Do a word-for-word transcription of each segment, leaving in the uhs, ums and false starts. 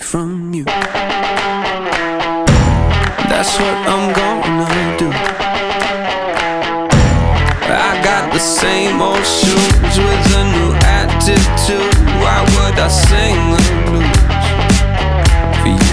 from you. That's what I'm gonna do. I got the same old shoes with a new attitude. Why would I sing the blues for you?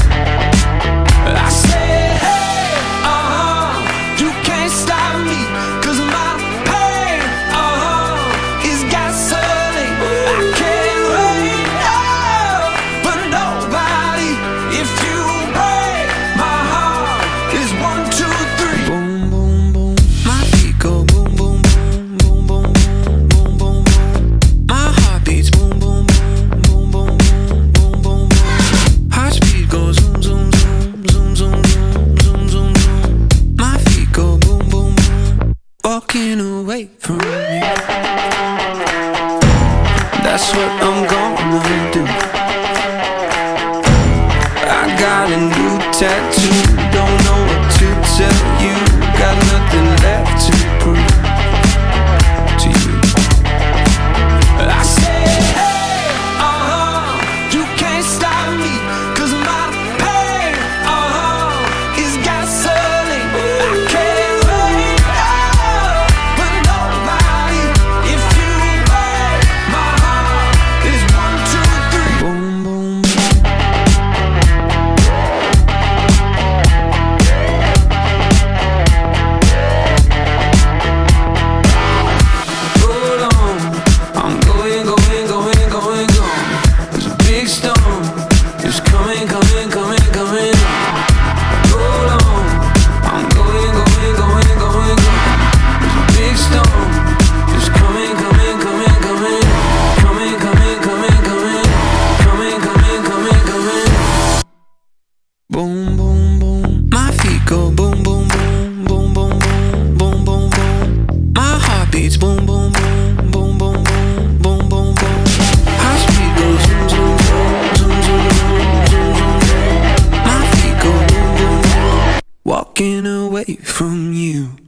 I said, hey, uh-huh, you can't stop me, 'cause my pain, uh-huh, is gasoline. I can't wait, oh, for nobody. If you break my heart, it's one, two, three. Boom, boom, boom. My feet go boom, boom, boom, boom, boom, boom, boom, boom, boom. My heart beats boom, boom, boom, boom, boom, boom, boom, boom, boom. Heart speed goes zoom, zoom, zoom, zoom, zoom, zoom, zoom, zoom. My feet go boom, boom, boom, walking away from you. That's what I'm gonna do. I got a new tattoo, don't know what to tell you. Got nothing left to prove to you. I said, hey, uh-huh, you can't stop me, 'cause my pain, uh-huh, is gasoline. I can't wait, oh, for nobody. If you break my heart, it's one, two, three. Boom, boom, hold on, I'm going, going, going, going, going. There's a big storm, it's coming, coming, coming, coming on. Hold on, I'm going, going, going, going, going. There's a big storm, it's coming, coming, coming, coming on. Coming, coming, coming, coming, coming, coming, coming, coming on. Boom, boom, boom. My feet go boom, boom, boom, boom, boom, boom, boom, boom, boom. My heart beats boom, boom, boom, boom, boom, boom, boom, boom, boom. Heart speed goes zoom, zoom, zoom, zoom, zoom, zoom, zoom, zoom. My feet go boom, boom, boom, walking away from you.